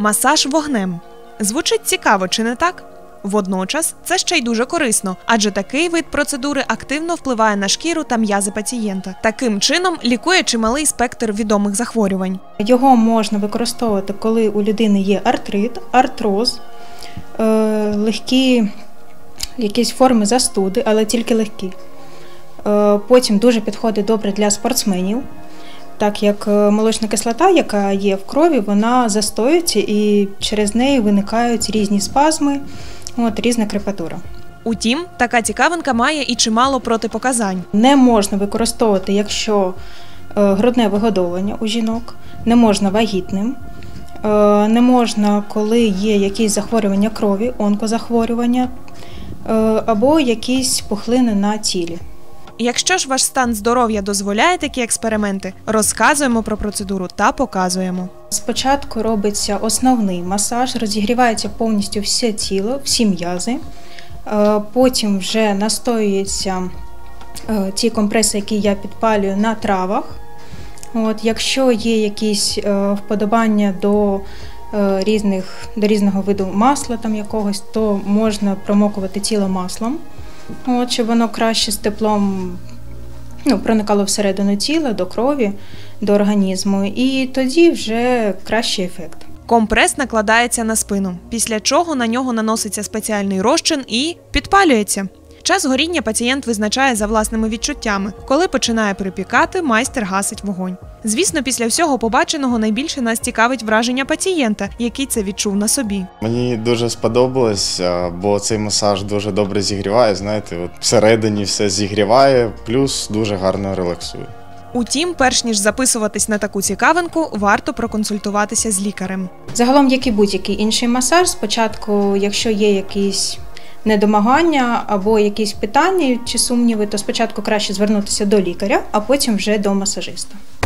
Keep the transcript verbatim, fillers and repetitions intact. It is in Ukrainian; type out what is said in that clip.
Масаж вогнем. Звучить цікаво, чи не так? Водночас, це ще й дуже корисно, адже такий вид процедури активно впливає на шкіру та м'язи пацієнта. Таким чином, лікує чималий спектр відомих захворювань. Його можна використовувати, коли у людини є артрит, артроз, е, легкі якісь форми застуди, але тільки легкі. Е, потім дуже підходить добре для спортсменів, так як молочна кислота, яка є в крові, вона застоюється і через неї виникають різні спазми, от, різна крепатура. Утім, така цікавинка має і чимало протипоказань. Не можна використовувати, якщо е, грудне вигодовування у жінок, не можна вагітним, е, не можна, коли є якісь захворювання крові, онкозахворювання, е, або якісь пухлини на тілі. Якщо ж ваш стан здоров'я дозволяє такі експерименти, розказуємо про процедуру та показуємо. Спочатку робиться основний масаж, розігрівається повністю все тіло, всі м'язи. Потім вже настоюються ті компреси, які я підпалюю на травах. От, якщо є якісь вподобання до різних, до різного виду масла там якогось, то можна промокувати тіло маслом, от, щоб воно краще з теплом ну, проникало всередину тіла, до крові, до організму, і тоді вже кращий ефект. Компрес накладається на спину, після чого на нього наноситься спеціальний розчин і підпалюється. Час горіння пацієнт визначає за власними відчуттями. Коли починає припікати, майстер гасить вогонь. Звісно, після всього побаченого найбільше нас цікавить враження пацієнта, який це відчув на собі. Мені дуже сподобалось, бо цей масаж дуже добре зігріває, знаєте, от всередині все зігріває, плюс дуже гарно релаксує. Утім, перш ніж записуватись на таку цікавинку, варто проконсультуватися з лікарем. Загалом, як і будь-який інший масаж, спочатку, якщо є якісь недомагання або якісь питання чи сумніви, то спочатку краще звернутися до лікаря, а потім вже до масажиста.